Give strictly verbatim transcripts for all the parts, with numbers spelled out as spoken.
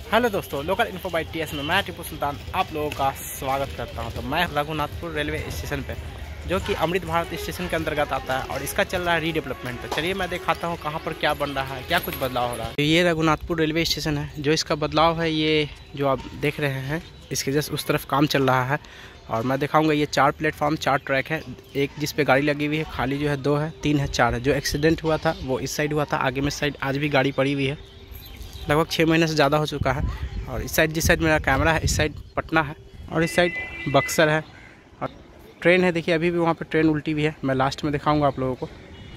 Hello दोस्तों, local info by T S में मैं टीपू सुल्तान आप लोगों का स्वागत करता हूं। तो मैं रघुनाथपुर रेलवे स्टेशन पे, जो कि अमृत भारत स्टेशन के अंतर्गत आता है और इसका चल रहा है रीडेवलपमेंट। तो चलिए मैं दिखाता हूं कहां पर क्या बन रहा है, क्या कुछ बदलाव हो रहा है। तो ये रघुनाथपुर रेलवे स्टेशन है। जो इसका बदलाव है, ये जो आप देख रहे हैं, इसके जस्ट उस तरफ काम चल रहा है। और मैं दिखाऊंगा, ये चार प्लेटफॉर्म चार ट्रैक है। एक जिस पे गाड़ी लगी हुई है, खाली जो है दो है, तीन है, चार है। जो एक्सीडेंट हुआ था वो इस साइड हुआ था, आगे में साइड आज भी गाड़ी पड़ी हुई है। लगभग छः महीने से ज़्यादा हो चुका है। और इस साइड जिस साइड मेरा कैमरा है, इस साइड पटना है और इस साइड बक्सर है। और ट्रेन है, देखिए अभी भी वहाँ पे ट्रेन उल्टी भी है। मैं लास्ट में दिखाऊंगा आप लोगों को।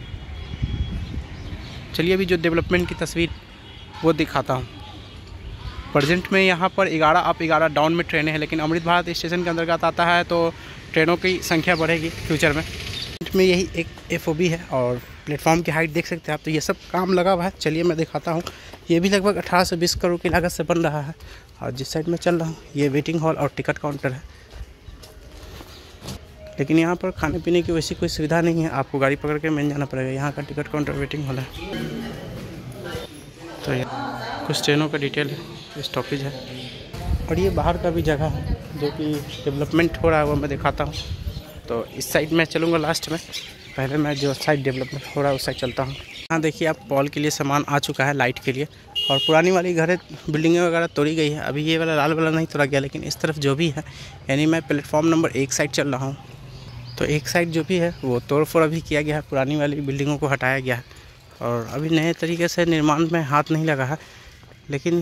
चलिए अभी जो डेवलपमेंट की तस्वीर वो दिखाता हूँ। प्रेजेंट में यहाँ पर ग्यारह अप ग्यारह डाउन में ट्रेनें हैं, लेकिन अमृत भारत स्टेशन के अंतर्गत आता है तो ट्रेनों की संख्या बढ़ेगी फ्यूचर में। में यही एक एफ ओ बी है और प्लेटफॉर्म की हाइट देख सकते हैं आप। तो ये सब काम लगा हुआ है। चलिए मैं दिखाता हूँ। ये भी लगभग अठारह से बीस करोड़ की लागत से बन रहा है। और जिस साइड में चल रहा हूँ, ये वेटिंग हॉल और टिकट काउंटर है। लेकिन यहाँ पर खाने पीने की वैसी कोई सुविधा नहीं है, आपको गाड़ी पकड़ के मेन जाना पड़ेगा। यहाँ का टिकट काउंटर वेटिंग हॉल है। तो ये कुछ ट्रेनों का डिटेल है, स्टॉपेज है। और ये बाहर का भी जगह है जो कि डेवलपमेंट हो रहा है, वो मैं दिखाता हूँ। तो इस साइड में चलूँगा लास्ट में। पहले मैं जो साइड डेवलपमेंट हो रहा है उस साइड चलता हूँ। यहाँ देखिए आप, पॉल के लिए सामान आ चुका है, लाइट के लिए। और पुरानी वाली घर बिल्डिंगें वगैरह तोड़ी गई है। अभी ये वाला लाल वाला नहीं तोड़ा गया, लेकिन इस तरफ जो भी है, यानी मैं प्लेटफॉर्म नंबर एक साइड चल रहा हूँ। तो एक साइड जो भी है वो तोड़ फोड़ अभी किया गया है। पुरानी वाली बिल्डिंगों को हटाया गया है और अभी नए तरीके से निर्माण में हाथ नहीं लगा है, लेकिन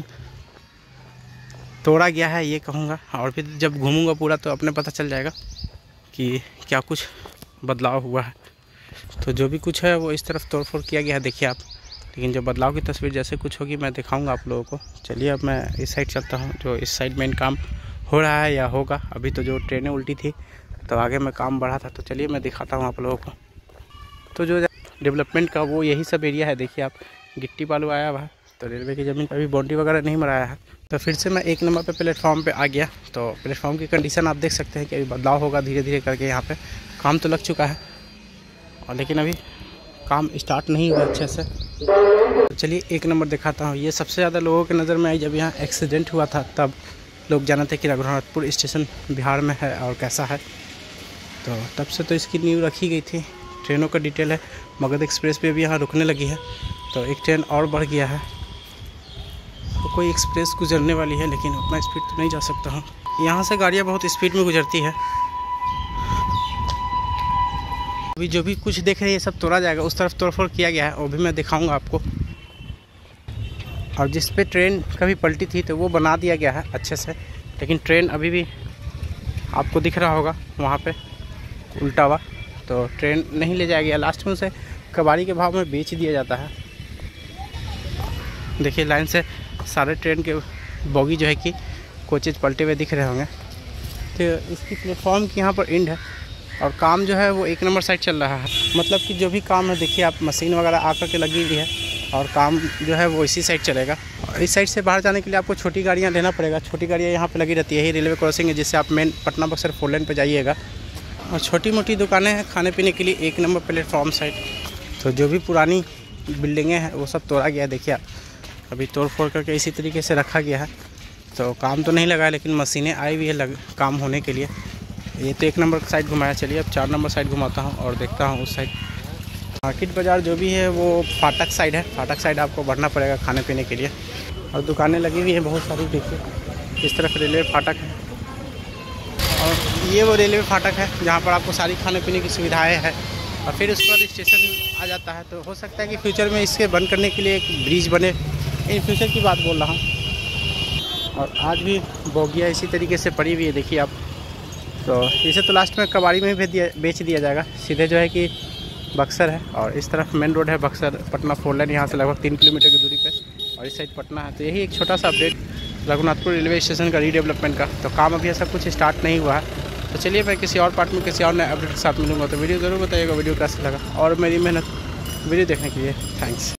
तोड़ा गया है ये कहूँगा। और फिर जब घूमूँगा पूरा तो अपने पता चल जाएगा कि क्या कुछ बदलाव हुआ है। तो जो भी कुछ है वो इस तरफ तोड़ फोड़ किया गया है, देखिए आप। लेकिन जो बदलाव की तस्वीर जैसे कुछ होगी मैं दिखाऊंगा आप लोगों को। चलिए अब मैं इस साइड चलता हूँ, जो इस साइड मेन काम हो रहा है या होगा। अभी तो जो ट्रेनें उल्टी थी तो आगे में काम बढ़ा था। तो चलिए मैं दिखाता हूँ आप लोगों को। तो जो डेवलपमेंट का वो यही सब एरिया है, देखिए आप। गिट्टी बालू आया हुआ है, तो रेलवे की ज़मीन पर अभी बाउंड्री वगैरह नहीं मराया है। तो फिर से मैं एक नंबर पे प्लेटफॉर्म पे आ गया। तो प्लेटफॉर्म की कंडीशन आप देख सकते हैं कि अभी बदलाव होगा धीरे धीरे करके। यहाँ पे काम तो लग चुका है और लेकिन अभी काम स्टार्ट नहीं हुआ अच्छे से। तो चलिए एक नंबर दिखाता हूँ। ये सबसे ज़्यादा लोगों के नज़र में आई जब यहाँ एक्सीडेंट हुआ था, तब लोग जाना थे कि रघुनाथपुर स्टेशन बिहार में है और कैसा है। तो तब से तो इसकी नींव रखी गई थी। ट्रेनों का डिटेल है। मगध एक्सप्रेस पे भी यहाँ रुकने लगी है, तो एक ट्रेन और बढ़ गया है। तो कोई एक्सप्रेस गुजरने वाली है, लेकिन उतना स्पीड तो नहीं जा सकता हूँ। यहाँ से गाड़ियाँ बहुत स्पीड में गुजरती है। अभी जो भी कुछ देख रहे हैं ये सब तोड़ा जाएगा। उस तरफ तोड़फोड़ किया गया है, वो भी मैं दिखाऊंगा आपको। और जिस पे ट्रेन कभी पलटी थी तो वो बना दिया गया है अच्छे से, लेकिन ट्रेन अभी भी आपको दिख रहा होगा वहाँ पे उल्टा हुआ। तो ट्रेन नहीं ले जाया गया, लास्ट में उसे कबाड़ी के भाव में बेच दिया जाता है। देखिए लाइन से सारे ट्रेन के बोगी जो है कि कोचेज पलटे हुए दिख रहे होंगे। तो इसकी प्लेटफॉर्म की यहाँ पर एंड है और काम जो है वो एक नंबर साइड चल रहा है। मतलब कि जो भी काम है, देखिए आप, मशीन वगैरह आकर के लगी हुई है और काम जो है वो इसी साइड चलेगा। और इस साइड से बाहर जाने के लिए आपको छोटी गाड़ियाँ लेना पड़ेगा। छोटी गाड़ियाँ यहाँ पे लगी रहती है। यही रेलवे क्रॉसिंग है जिससे आप main Patna Buxar four lane पर जाइएगा। और छोटी मोटी दुकानें हैं खाने पीने के लिए एक नंबर प्लेटफॉर्म साइड। तो जो भी पुरानी बिल्डिंगें हैं वो सब तोड़ा गया है, देखिए आप। अभी तोड़ फोड़ करके इसी तरीके से रखा गया है। तो काम तो नहीं लगा है, लेकिन मशीनें आई हुई है लग काम होने के लिए। ये तो एक नंबर साइड घुमाया। चलिए अब चार नंबर साइड घुमाता हूँ और देखता हूँ उस साइड। मार्केट बाज़ार जो भी है वो फाटक साइड है। फाटक साइड आपको बढ़ना पड़ेगा खाने पीने के लिए। और दुकानें लगी हुई हैं बहुत सारी, देखिए। इस तरफ रेलवे फाटक है और ये वो रेलवे फाटक है जहाँ पर आपको सारी खाने पीने की सुविधाएँ हैं। और फिर उसके बाद स्टेशन आ जाता है। तो हो सकता है कि फ्यूचर में इसके बंद करने के लिए एक ब्रिज बने। इन फ्यूचर की बात बोल रहा हूँ। और आज भी बोगियाँ इसी तरीके से पड़ी हुई है, देखिए आप। तो इसे तो लास्ट में कबाड़ी में भी दिया बेच दिया जाएगा। सीधे जो है कि बक्सर है और इस तरफ मेन रोड है बक्सर पटना फोर लाइन, यहाँ से लगभग तीन किलोमीटर की दूरी पे। और इस साइड पटना है। तो यही एक छोटा सा अपडेट रघुनाथपुर रेलवे स्टेशन का रीडेवलपमेंट का। तो काम अभी ऐसा कुछ स्टार्ट नहीं हुआ है। तो चलिए मैं किसी और पार्ट में किसी और नए अपडेट के साथ मिलूंगा। तो वीडियो ज़रूर बताइएगा वीडियो कैसा लगा, और मेरी मेहनत वीडियो देखने के लिए थैंक्स।